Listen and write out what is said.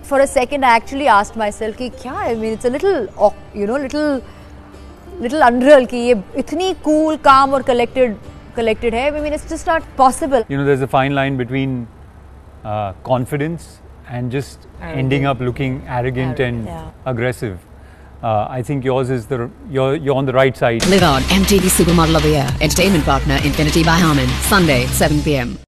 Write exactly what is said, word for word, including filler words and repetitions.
for a second I actually asked myself कि क्या I mean it's a little you know little little unreal कि ये इतनी cool, calm और collected collected है. I mean it's just not possible. You know, there's a fine line between uh, confidence and just arrogant. ending up looking arrogant, arrogant and yeah. aggressive. Uh, I think yours is the you're you're on the right side. Live on M T V Supermodel of the Year. Entertainment partner Infinity by Harman. Sunday seven p m